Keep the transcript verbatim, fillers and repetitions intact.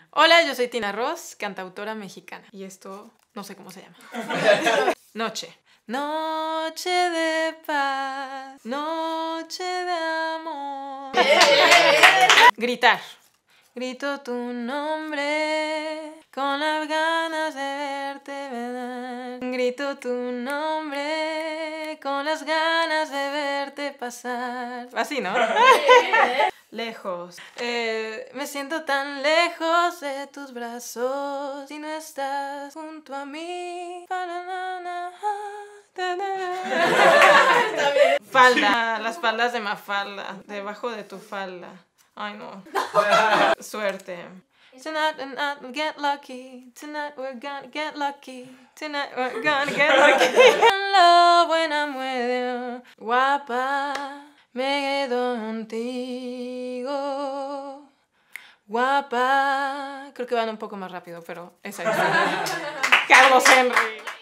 Hola, yo soy Tina Ross, cantautora mexicana. Y esto no sé cómo se llama. Noche. Noche de paz, noche de amor. Gritar. Grito tu nombre con las ganas de verte, ¿verdad? Grito tu nombre con las ganas de verte pasar. Así, ¿no? Lejos. Eh, me siento tan lejos de tus brazos si no estás junto a mí. Falda. Las faldas de Mafalda. Debajo de tu falda. Ay, no. Suerte. Tonight we'll get lucky. Tonight we're gonna get lucky. Tonight we're gonna get lucky. In love when I'm with you. Guapa, me quedo contigo. Guapa. Creo que van un poco más rápido, pero esa es. Carlos Henry.